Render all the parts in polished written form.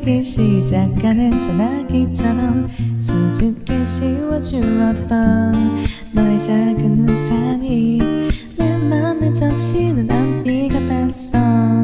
흐르기 시작하는 소나기처럼 수줍게 씌워주었던 너의 작은 우산이 내 맘에 적시는 안비 같았어.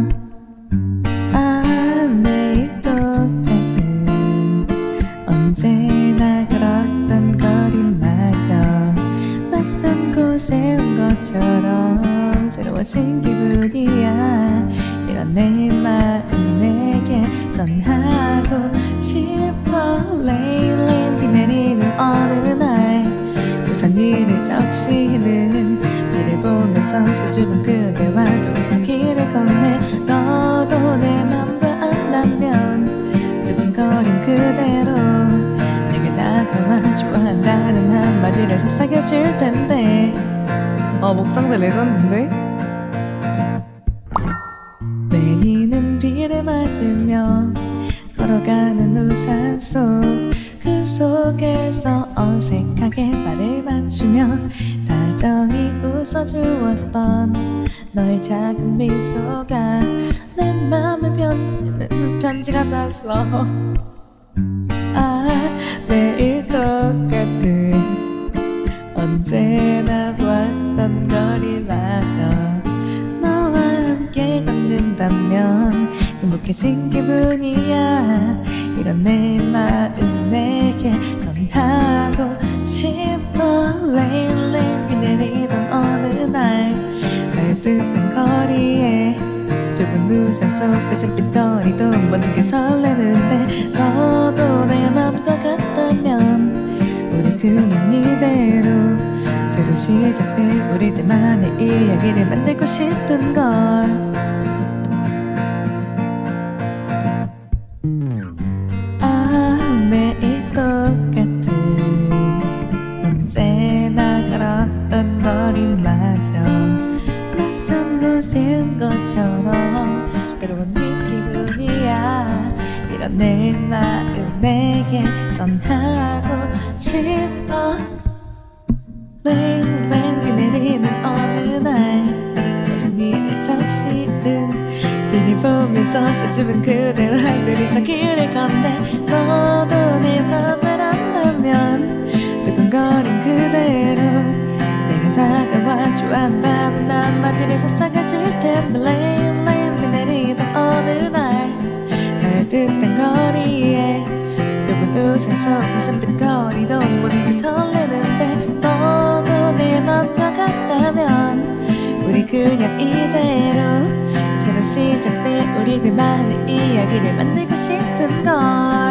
매일 똑같은 언제나 걸었던 거리마저 낯선 곳에 온 것처럼 새로워진 기분이야. 이런 내 마음 내게 전하고 싶어. 레일린 비 내리는 어느 날 우산 위를 적시는 비를 보면서 수줍은 그대와 둘이서 길을 건네. 너도 내 맘과 안다면 두근거린 그대로 내게 다가와 좋아한다는 한마디를 속삭여줄 텐데. 목상대 레전드인데? 내리는 비를 맞으며 걸어가는 우산 속 그 속에서 어색하게 말을 맞추며 다정히 웃어주었던 너의 작은 미소가 내 맘에 편지는 편지 같았어. 매일 똑같은 언제나 보았던 거리마저 너와 함께 걷는다면 행복해진 기분이야. 이런 내 마음 내게 전하고 싶어. 레일린 비 내리던 어느 날 따뜻한 거리에 좁은 우산 속에 햇빛거리도 모든 게 설레는데 너도 내 맘과 같다면 우리 그냥 이대로 새로 시작될 우리들만의 이야기를 만들고 싶은걸. 매일 똑같은 언제나 걸었던 거리마저 낯선 곳에 온 것처럼 괴로운 네 기분이야. 이런 내 마음 내게 전하고 싶어. 레일린 비 내리는 어느 날 무슨 일을 적시든 비를 보면서 수줍은 그대와 둘이서 길을 건네. 너도 내 맘을 안다면 두근거린 그대로 내가 다가와 좋아한다는 한마디를 속삭여줄 텐데. 레일린 비 내리던 어느 날 따뜻한 거리에 좁은 우산 속 햇빛거리도 모든 게 설레는데 너도 내 맘과 같다면 우리 그냥 이대로 새로 시작될 우리들만의 이야기를 만들고 싶은걸.